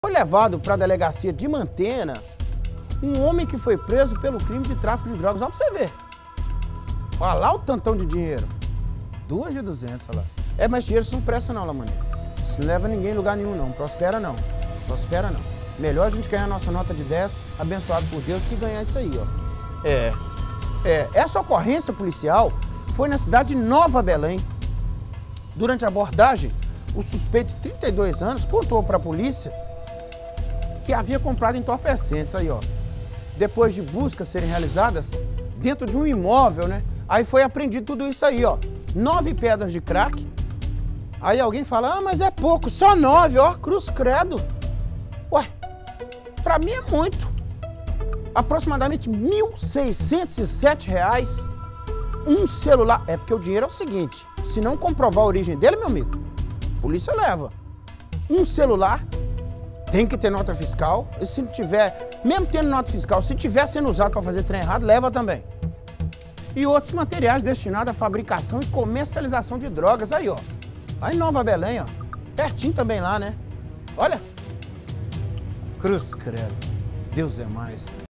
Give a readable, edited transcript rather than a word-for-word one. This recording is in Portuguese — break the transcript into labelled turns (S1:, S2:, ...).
S1: Foi levado para a delegacia de Mantena um homem que foi preso pelo crime de tráfico de drogas. Olha pra você ver. Olha lá o tantão de dinheiro. 2 de 200, olha lá. É, mas dinheiro isso não presta não, Lamaneiro. Isso não leva ninguém em lugar nenhum não. Prospera não. Prospera não. Melhor a gente ganhar a nossa nota de 10, abençoado por Deus, que ganhar isso aí, ó. Essa ocorrência policial foi na cidade de Nova Belém. Durante a abordagem, o suspeito de 32 anos contou para a polícia que havia comprado entorpecentes aí, ó. Depois de buscas serem realizadas dentro de um imóvel, né? Aí foi apreendido tudo isso aí, ó. 9 pedras de crack. Aí alguém fala, ah, mas é pouco, só 9, ó, cruz credo. Ué, pra mim é muito. Aproximadamente R$ 1.607. Um celular. É porque o dinheiro é o seguinte, se não comprovar a origem dele, meu amigo, a polícia leva. Um celular, tem que ter nota fiscal. E se não tiver, mesmo tendo nota fiscal, se tiver sendo usado para fazer trem errado, leva também. E outros materiais destinados à fabricação e comercialização de drogas. Aí, ó. Lá em Nova Belém, ó. Pertinho também lá, né? Olha. Cruz credo. Deus é mais.